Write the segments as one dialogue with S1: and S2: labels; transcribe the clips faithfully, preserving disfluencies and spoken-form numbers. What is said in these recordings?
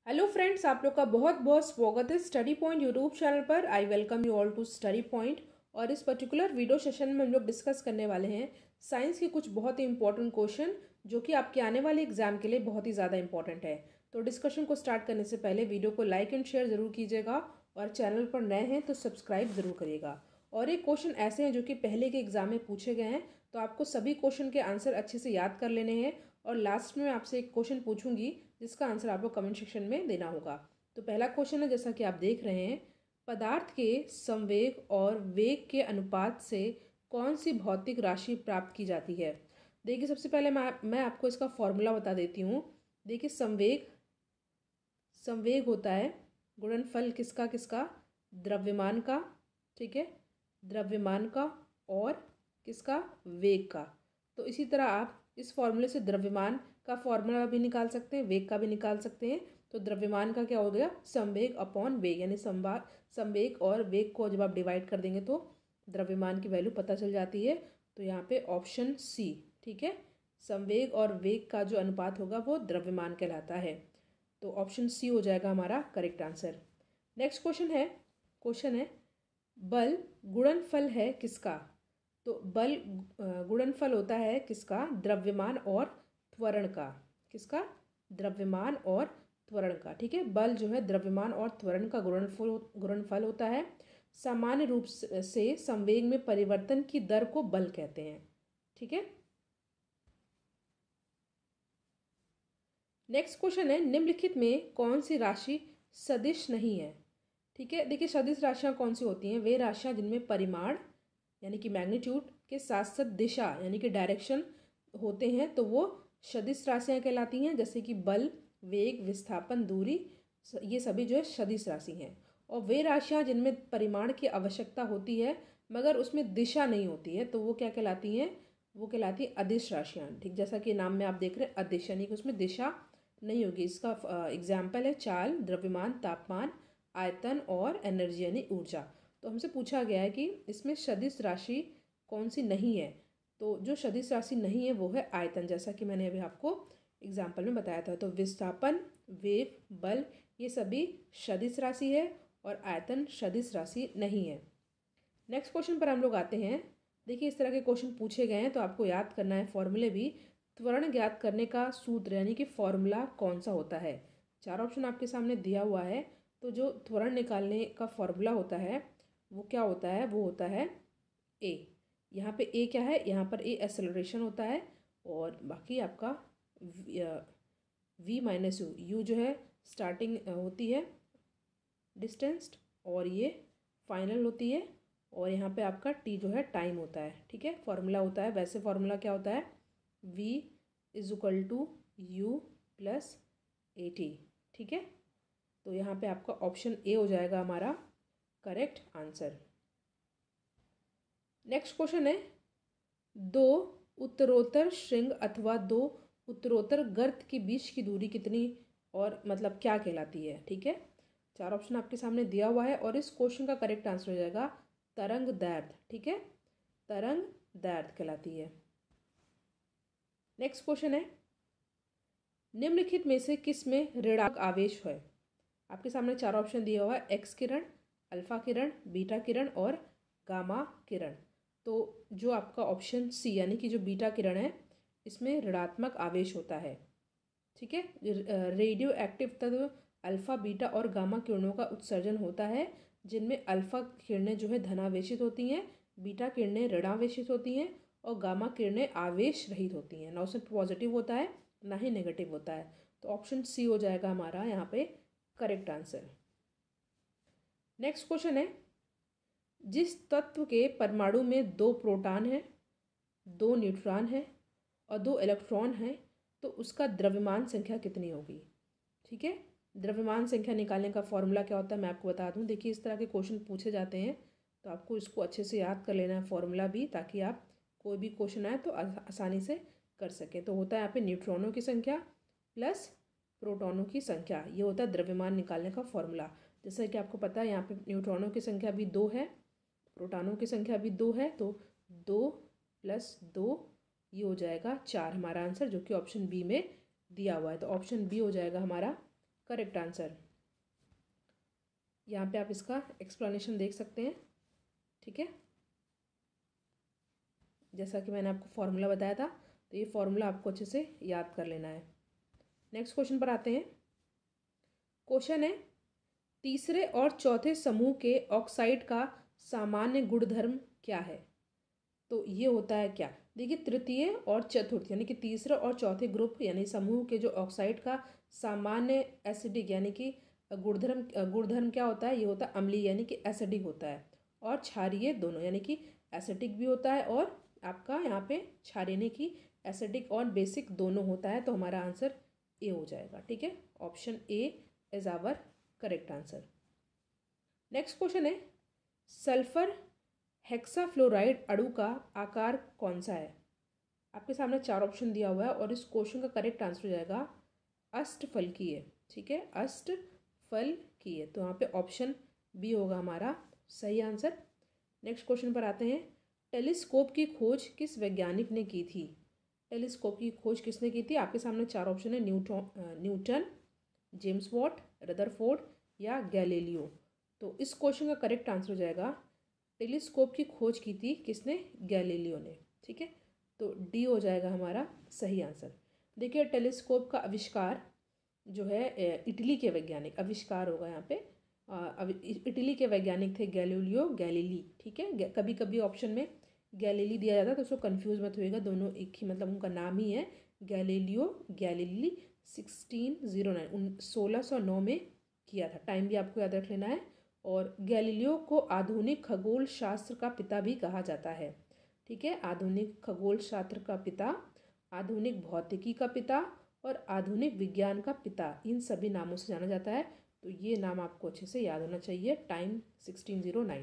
S1: Hello friends, आप लोग का बहुत बहुत स्वागत है स्टडी पॉइंट यूट्यूब चैनल पर। I welcome you all to study point. और इस पर्टिकुलर वीडियो सेशन में हम लोग डिस्कस करने वाले हैं साइंस के कुछ बहुत ही इंपॉर्टेंट क्वेश्चन जो कि आपके आने वाले एग्जाम के लिए बहुत ही ज़्यादा इंपॉर्टेंट है। तो डिस्कशन को स्टार्ट करने से पहले वीडियो को लाइक एंड शेयर ज़रूर कीजिएगा और चैनल पर नए हैं तो सब्सक्राइब ज़रूर करिएगा। और ये क्वेश्चन ऐसे हैं जो कि पहले के एग्जाम में पूछे गए हैं, तो आपको सभी क्वेश्चन के आंसर अच्छे से याद कर लेने हैं। और लास्ट में मैं आपसे एक क्वेश्चन पूछूंगी जिसका आंसर आपको कमेंट सेक्शन में देना होगा। तो पहला क्वेश्चन है, जैसा कि आप देख रहे हैं, पदार्थ के संवेग और वेग के अनुपात से कौन सी भौतिक राशि प्राप्त की जाती है। देखिए, सबसे पहले मैं मैं आपको इसका फॉर्मूला बता देती हूँ। देखिए, संवेग संवेग होता है गुणनफल किसका किसका, द्रव्यमान का, ठीक है, द्रव्यमान का और किसका, वेग का। तो इसी तरह आप इस फॉर्मूले से द्रव्यमान का फॉर्मूला भी निकाल सकते हैं, वेग का भी निकाल सकते हैं। तो द्रव्यमान का क्या हो गया, संवेग अपॉन वेग, यानी संवाद संवेग और वेग को जब आप डिवाइड कर देंगे तो द्रव्यमान की वैल्यू पता चल जाती है। तो यहाँ पे ऑप्शन सी, ठीक है, संवेग और वेग का जो अनुपात होगा वो द्रव्यमान कहलाता है। तो ऑप्शन सी हो जाएगा हमारा करेक्ट आंसर। नेक्स्ट क्वेश्चन है क्वेश्चन है बल गुणनफल है किसका। तो बल गुणनफल होता है किसका, द्रव्यमान और त्वरण का। किसका, द्रव्यमान और त्वरण का, ठीक है। बल जो है द्रव्यमान और त्वरण का गुणनफल गुणनफल होता है। सामान्य रूप से संवेग में परिवर्तन की दर को बल कहते हैं, ठीक है। नेक्स्ट क्वेश्चन है, निम्नलिखित में कौन सी राशि सदिश नहीं है। ठीक है, देखिए सदिश राशियाँ कौन सी होती हैं, वे राशियाँ जिनमें परिमाण यानी कि मैग्नीट्यूड के साथ साथ दिशा यानी कि डायरेक्शन होते हैं, तो वो सदिश राशियाँ कहलाती हैं। जैसे कि बल, वेग, विस्थापन, दूरी, ये सभी जो है सदिश राशि हैं। और वे राशियाँ जिनमें परिमाण की आवश्यकता होती है मगर उसमें दिशा नहीं होती है, तो वो क्या कहलाती हैं, वो कहलाती है अदिश राशियाँ। ठीक, जैसा कि नाम में आप देख रहे हैं अदिश, यानी कि उसमें दिशा नहीं होगी। इसका एग्जाम्पल है चाल, द्रव्यमान, तापमान, आयतन और एनर्जी यानी ऊर्जा। तो हमसे पूछा गया है कि इसमें सदिश राशि कौन सी नहीं है। तो जो सदिश राशि नहीं है वो है आयतन, जैसा कि मैंने अभी आपको एग्जाम्पल में बताया था। तो विस्थापन, वेग, बल, ये सभी सदिश राशि है और आयतन सदिश राशि नहीं है। नेक्स्ट क्वेश्चन पर हम लोग आते हैं। देखिए, इस तरह के क्वेश्चन पूछे गए हैं तो आपको याद करना है फॉर्मूले भी। त्वरण ज्ञात करने का सूत्र यानी कि फॉर्मूला कौन सा होता है। चार ऑप्शन आपके सामने दिया हुआ है। तो जो त्वरण निकालने का फॉर्मूला होता है वो क्या होता है, वो होता है ए। यहाँ पे ए क्या है, यहाँ पर ए एक्सेलरेशन होता है और बाकी आपका वी माइनस यू, यू जो है स्टार्टिंग होती है डिस्टेंस और ये फाइनल होती है, और यहाँ पे आपका टी जो है टाइम होता है, ठीक है, फॉर्मूला होता है। वैसे फॉर्मूला क्या होता है, v is equal to u plus a t, ठीक है। तो यहाँ पे आपका ऑप्शन ए हो जाएगा हमारा करेक्ट आंसर। नेक्स्ट क्वेश्चन है, दो उत्तरोत्तर श्रृंग अथवा दो उत्तरोत्तर गर्त के बीच की दूरी कितनी और मतलब क्या कहलाती है। ठीक है, चार ऑप्शन आपके सामने दिया हुआ है और इस क्वेश्चन का करेक्ट आंसर हो जाएगा तरंग दैर्ध्य, ठीक है, तरंग दैर्ध्य कहलाती है। नेक्स्ट क्वेश्चन है, निम्नलिखित में से किस में ऋणात्मक आवेश है। आपके सामने चार ऑप्शन दिया हुआ है, एक्स किरण, अल्फा किरण, बीटा किरण और गामा किरण। तो जो आपका ऑप्शन सी यानी कि जो बीटा किरण है इसमें ऋणात्मक आवेश होता है, ठीक है। रेडियो एक्टिव तत्व अल्फा, बीटा और गामा किरणों का उत्सर्जन होता है, जिनमें अल्फा किरणें जो है धनावेशित होती हैं, बीटा किरणें ऋणावेशित होती हैं और गामा किरणें आवेश रहित होती हैं। ना उसमें पॉजिटिव होता है ना ही नेगेटिव होता है। तो ऑप्शन सी हो जाएगा हमारा यहाँ पे करेक्ट आंसर। नेक्स्ट क्वेश्चन है, जिस तत्व के परमाणु में दो प्रोटॉन है, दो न्यूट्रॉन है और दो इलेक्ट्रॉन है, तो उसका द्रव्यमान संख्या कितनी होगी। ठीक है, द्रव्यमान संख्या निकालने का फॉर्मूला क्या होता है मैं आपको बता दूं। देखिए, इस तरह के क्वेश्चन पूछे जाते हैं तो आपको इसको अच्छे से याद कर लेना है फॉर्मूला भी, ताकि आप कोई भी क्वेश्चन आए तो आसानी से कर सकें। तो होता है यहाँ पे न्यूट्रॉनों की संख्या प्लस प्रोटॉनों की संख्या, ये होता है द्रव्यमान निकालने का फॉर्मूला। जैसे कि आपको पता है यहाँ पे न्यूट्रॉनों की संख्या भी दो है, प्रोटॉनों की संख्या भी दो है, तो दो प्लस दो ये हो जाएगा चार हमारा आंसर, जो कि ऑप्शन बी में दिया हुआ है। तो ऑप्शन बी हो जाएगा हमारा करेक्ट आंसर। यहाँ पे आप इसका एक्सप्लेनेशन देख सकते हैं, ठीक है। जैसा कि मैंने आपको फॉर्मूला बताया था, तो ये फॉर्मूला आपको अच्छे से याद कर लेना है। नेक्स्ट क्वेश्चन पर आते हैं। क्वेश्चन है, तीसरे और चौथे समूह के ऑक्साइड का सामान्य गुणधर्म क्या है? तो ये होता है क्या? देखिए, तृतीय और चतुर्थ यानी कि तीसरा और चौथे ग्रुप यानी समूह के जो ऑक्साइड का सामान्य एसिडिक यानी कि गुणधर्म गुणधर्म क्या होता है? ये होता है अम्लीय यानी कि एसिडिक होता है, और क्षारीय दोनों यानी कि एसिडिक भी होता है और आपका यहाँ पे क्षारीय यानी कि एसिडिक और बेसिक दोनों होता है। तो हमारा आंसर ए हो जाएगा, ठीक है। Option A is our correct answer. Next question है, सल्फर हेक्साफ्लोराइड अणु का आकार कौन सा है? आपके सामने चार ऑप्शन दिया हुआ है और इस क्वेश्चन का करेक्ट आंसर हो जाएगा अष्टफलकीय, ठीक है, अष्टफलकीय। तो यहाँ पे ऑप्शन बी होगा हमारा सही आंसर। नेक्स्ट क्वेश्चन पर आते हैं। टेलीस्कोप की खोज किस वैज्ञानिक ने की थी? टेलीस्कोप की खोज किसने की थी? आपके सामने चार ऑप्शन है, Newton Newton James Watt, Rutherford या गैलीलियो। तो इस क्वेश्चन का करेक्ट आंसर हो जाएगा टेलीस्कोप की खोज की थी किसने? गैलीलियो ने, ठीक है। तो डी हो जाएगा हमारा सही आंसर। देखिए, टेलीस्कोप का आविष्कार जो है इटली के वैज्ञानिक आविष्कार होगा यहाँ पे। इटली के वैज्ञानिक थे गैलीलियो गैलीली, ठीक है। कभी कभी ऑप्शन में गैलीली दिया जाता है तो उसको कंफ्यूज मत होइएगा, दोनों एक ही मतलब उनका नाम ही है, Galileo Galilei. Sixteen zero nine सोलह सौ नौ में किया था। टाइम भी आपको याद रख लेना है। और गैलीलियो को आधुनिक खगोल शास्त्र का पिता भी कहा जाता है, ठीक है। आधुनिक खगोल शास्त्र का पिता, आधुनिक भौतिकी का पिता और आधुनिक विज्ञान का पिता, इन सभी नामों से जाना जाता है। तो ये नाम आपको अच्छे से याद होना चाहिए। Time sixteen zero nine.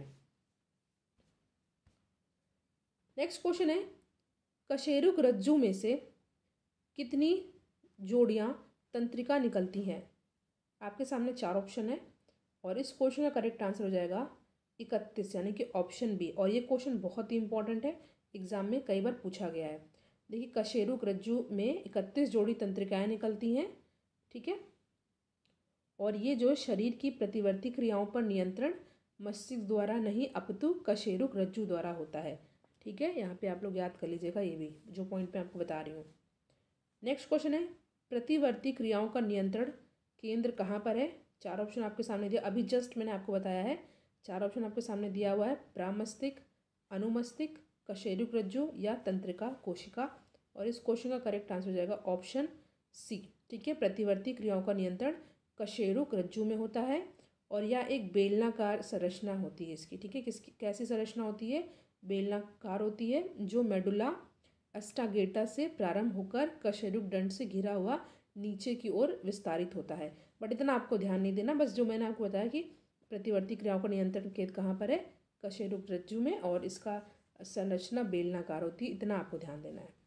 S1: Next question है, कशेरुक रज्जु में से कितनी जोड़ियां तंत्रिका निकलती हैं? आपके सामने चार ऑप्शन है और इस क्वेश्चन का करेक्ट आंसर हो जाएगा इकतीस यानी कि ऑप्शन बी। और ये क्वेश्चन बहुत ही इंपॉर्टेंट है, एग्जाम में कई बार पूछा गया है। देखिए, कशेरुक रज्जु में इकतीस जोड़ी तंत्रिकाएं निकलती हैं, ठीक है। और ये जो शरीर की प्रतिवर्ती क्रियाओं पर नियंत्रण मस्तिष्क द्वारा नहीं अपितु कशेरुक रज्जु द्वारा होता है, ठीक है। यहाँ पे आप लोग याद कर लीजिएगा ये भी जो पॉइंट मैं आपको बता रही हूँ। नेक्स्ट क्वेश्चन है, प्रतिवर्ती क्रियाओं का नियंत्रण केंद्र कहाँ पर है? चार ऑप्शन आपके सामने दिया, अभी जस्ट मैंने आपको बताया है। चार ऑप्शन आपके सामने दिया हुआ है, प्रामस्तिष्क, अनुमस्तिष्क, कशेरुक रज्जु या तंत्रिका कोशिका। और इस क्वेश्चन का करेक्ट आंसर हो जाएगा ऑप्शन सी, ठीक है। प्रतिवर्ती क्रियाओं का नियंत्रण कशेरुक रज्जु में होता है और यह एक बेलनाकार संरचना होती है इसकी, ठीक है। किसकी कैसी संरचना होती है? बेलनाकार होती है, जो मेडुला अस्टागेटा से प्रारंभ होकर कशेरुक दंड से घिरा हुआ नीचे की ओर विस्तारित होता है। बट इतना आपको ध्यान नहीं देना, बस जो मैंने आपको बताया कि प्रतिवर्ती क्रियाओं का नियंत्रण केंद्र कहाँ पर है? कशेरुक रज्जु में, और इसका संरचना बेलनाकार होती है, इतना आपको ध्यान देना है।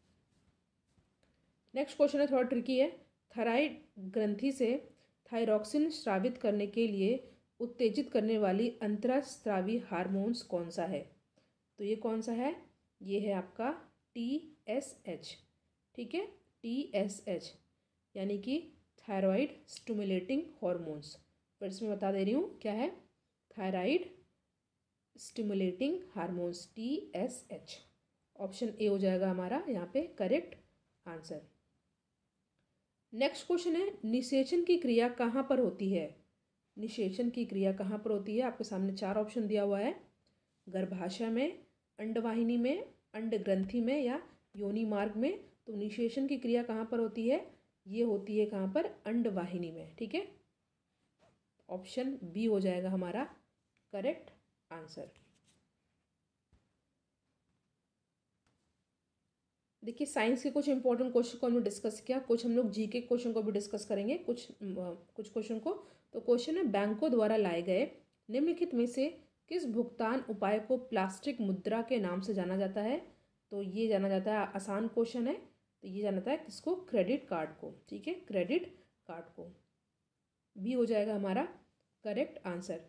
S1: नेक्स्ट क्वेश्चन है, थोड़ा ट्रिकी है। थायराइड ग्रंथि से थायरॉक्सिन स्रावित करने के लिए उत्तेजित करने वाली अंतःस्रावी हार्मोन्स कौन सा है? तो ये कौन सा है? ये है आपका टी एस एच, ठीक है, टी एस एच यानी कि थायराइड स्टिमुलेटिंग हार्मोन्स। पर इसमें बता दे रही हूँ क्या है, thyroid stimulating hormones, T S H. Option A हो जाएगा हमारा यहाँ पे करेक्ट आंसर। नेक्स्ट क्वेश्चन है, निषेचन की क्रिया कहाँ पर होती है? निषेचन की क्रिया कहाँ पर होती है? आपके सामने चार ऑप्शन दिया हुआ है, गर्भाशय में, अंडवाहिनी में, अंड ग्रंथि में या योनि मार्ग में। तो निषेचन की क्रिया कहाँ पर होती है? ये होती है कहाँ पर? अंडवाहिनी में, ठीक है। ऑप्शन बी हो जाएगा हमारा करेक्ट आंसर। देखिए, साइंस के कुछ इंपॉर्टेंट क्वेश्चन को हमने डिस्कस किया, कुछ हम लोग जी के क्वेश्चन को भी डिस्कस करेंगे, कुछ कुछ क्वेश्चन को। तो क्वेश्चन है, बैंकों द्वारा लाए गए निम्नलिखित में से किस भुगतान उपाय को प्लास्टिक मुद्रा के नाम से जाना जाता है? तो ये जाना जाता है, आसान क्वेश्चन है, तो ये जाना जाता है किसको? क्रेडिट कार्ड को, ठीक है, क्रेडिट कार्ड को। बी हो जाएगा हमारा करेक्ट आंसर।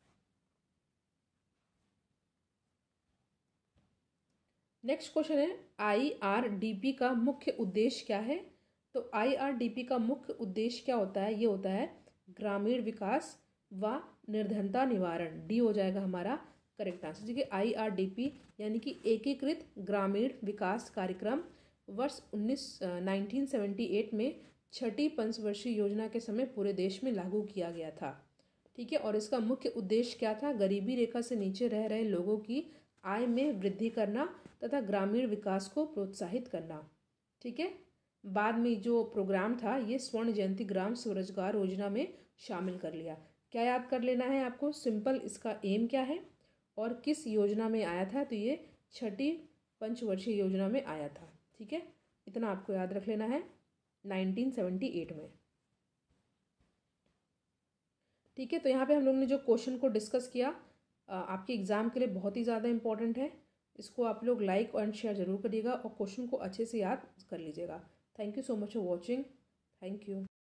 S1: नेक्स्ट क्वेश्चन है, आई आर डी पी का मुख्य उद्देश्य क्या है? तो आई आर डी पी का मुख्य उद्देश्य क्या होता है? ये होता है ग्रामीण विकास व निर्धनता निवारण, डी हो जाएगा हमारा करेक्ट आंसर। देखिए आई आर डी पी यानी कि एकीकृत ग्रामीण विकास कार्यक्रम वर्ष उन्नीस नाइनटीन सेवेंटी एट में छठी पंचवर्षीय योजना के समय पूरे देश में लागू किया गया था। ठीक है, और इसका मुख्य उद्देश्य क्या था? गरीबी रेखा से नीचे रह रहे लोगों की आय में वृद्धि करना तथा ग्रामीण विकास को प्रोत्साहित करना। ठीक है, बाद में जो प्रोग्राम था ये स्वर्ण जयंती ग्राम स्वरोजगार योजना में शामिल कर लिया। क्या याद कर लेना है आपको? सिंपल इसका एम क्या है और किस योजना में आया था? तो ये छठी पंचवर्षीय योजना में आया था। ठीक है, इतना आपको याद रख लेना है नाइनटीन सेवेंटी एट में। ठीक है, तो यहाँ पे हम लोग ने जो क्वेश्चन को डिस्कस किया आपके एग्ज़ाम के लिए बहुत ही ज़्यादा इंपॉर्टेंट है। इसको आप लोग लाइक एंड शेयर जरूर करिएगा और क्वेश्चन को अच्छे से याद कर लीजिएगा। Thank you so much for watching. Thank you.